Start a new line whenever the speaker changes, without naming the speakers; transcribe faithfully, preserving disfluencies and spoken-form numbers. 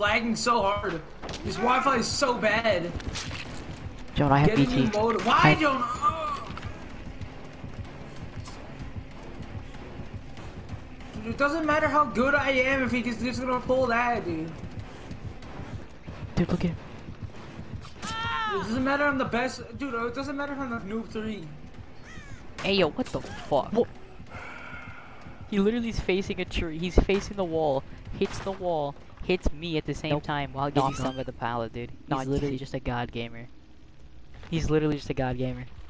lagging so hard. His Wi-Fi is so bad.
Joan, I have
Getting
B T.
you mode. Why,
I...
Joan? Oh. Dude, it doesn't matter how good I am if he just, just gonna pull that, dude.
Dude, look at.
It doesn't matter I'm the best, dude. It doesn't matter if I'm the noob three.
Hey yo, what the fuck? What? He literally is facing a tree. He's facing the wall. Hits the wall. Hits me at the same nope. time while getting stung with the pallet, dude. He's literally just a god gamer. He's literally just a god gamer.